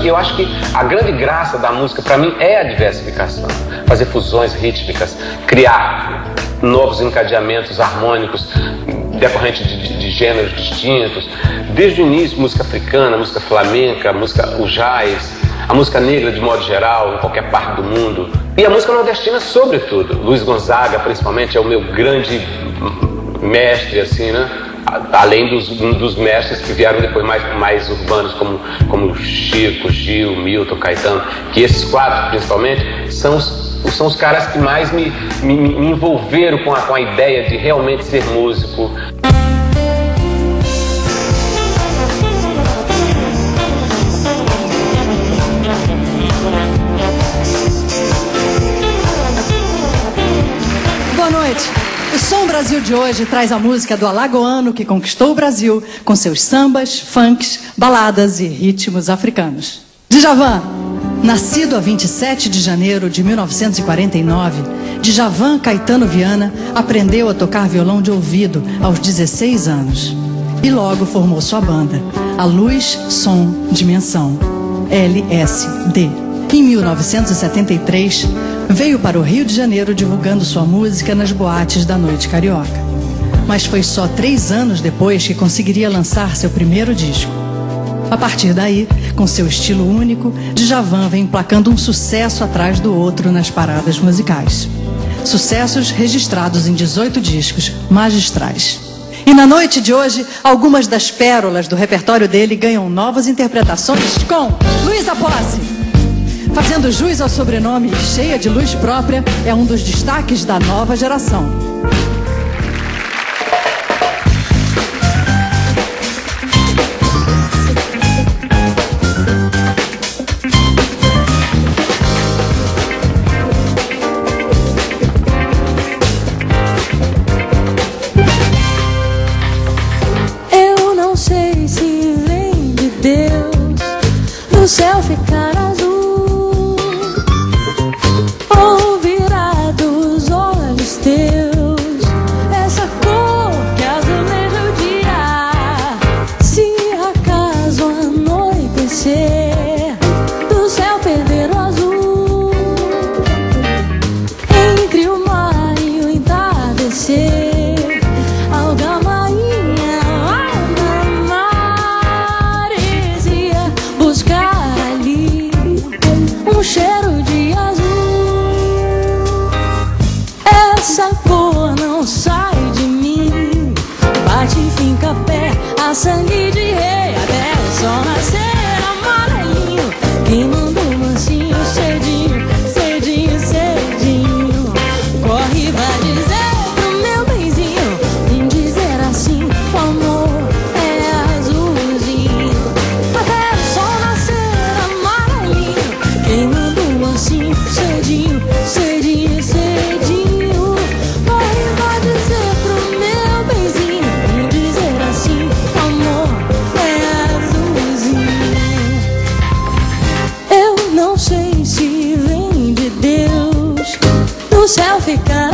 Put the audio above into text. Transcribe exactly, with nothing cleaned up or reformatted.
E eu acho que a grande graça da música, para mim, é a diversificação. Fazer fusões rítmicas, criar novos encadeamentos harmônicos decorrentes de, de, de gêneros distintos. Desde o início, música africana, música flamenca, música o jazz, a música negra de modo geral, em qualquer parte do mundo. E a música nordestina, sobretudo. Luiz Gonzaga, principalmente, é o meu grande mestre, assim, né? Além dos, dos mestres que vieram depois mais, mais urbanos, como, como Chico, Gil, Milton, Caetano, que esses quatro, principalmente, são os, são os caras que mais me, me, me envolveram com a, com a ideia de realmente ser músico. Boa noite. O Som Brasil de hoje traz a música do alagoano que conquistou o Brasil com seus sambas, funks, baladas e ritmos africanos. Djavan. Nascido a vinte e sete de janeiro de mil novecentos e quarenta e nove, Djavan Caetano Viana aprendeu a tocar violão de ouvido aos dezesseis anos. E logo formou sua banda, a Luz, Som, Dimensão, L S D. Em mil novecentos e setenta e três, veio para o Rio de Janeiro divulgando sua música nas boates da noite carioca. Mas foi só três anos depois que conseguiria lançar seu primeiro disco. A partir daí, com seu estilo único, Djavan vem emplacando um sucesso atrás do outro nas paradas musicais. Sucessos registrados em dezoito discos magistrais. E na noite de hoje, algumas das pérolas do repertório dele ganham novas interpretações com Luísa Posse. Fazendo jus ao sobrenome cheia de luz própria, é um dos destaques da nova geração. Eu não sei se vem de Deus no céu ficar azul, teus, essa cor que azuleja o dia. Se acaso anoitecer, do céu perder o azul, entre o mar e o entardecer, Algamainha lá na maresia, buscar ali um cheiro de azul. Essa cor não sai de mim, bate e finca pé, a sangue de rei, até o sol nascer amarelinho, queimando mansinho, cedinho, cedinho, cedinho. Corre, vai dizer pro meu benzinho, vem dizer assim, o amor é azulzinho, até o sol nascer amarelinho, queimando mansinho, cedinho, cedinho, cedinho. Não sei se vem de Deus no céu ficar